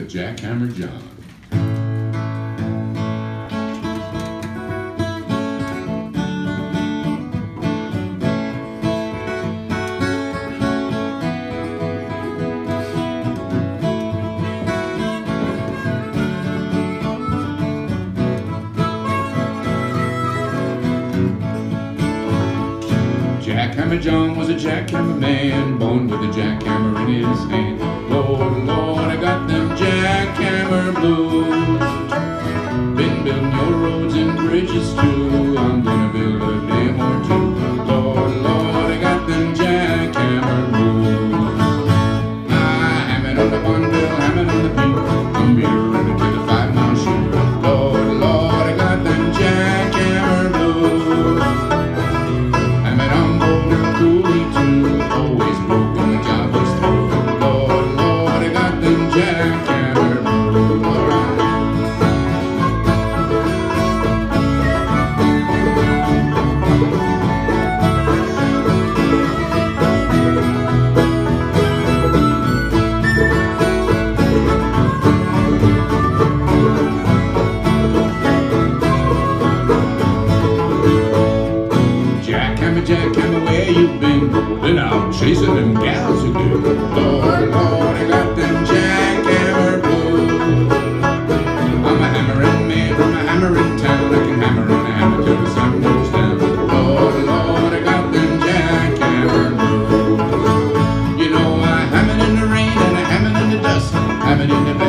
with Jackhammer John. Jackhammer John was a jackhammer man, born with a jackhammer in his hand. Lord, Lord, I got them jackhammer blues. Been building your roads and bridges too. I'm gonna build a dam or two. Lord, Lord, I got them jackhammer blues. I ham it on the Bonneville, ham it on the beat. I'm running to the 5 mile shoot. Lord, Lord, I got them jackhammer blues. Always broke when the job was through. Lord, Lord, I got them jackhammer blues. Jackhammer, jackhammer, where you been? Been out chasing them gals again. Lord, Lord, I got them jackhammer blues. I'm a hammering man from a hammering town. I can hammer on a hammer till the sun goes down. Lord, Lord, I got them jackhammer blues. You know I ham it in the rain and I ham it in the dust, ham it in the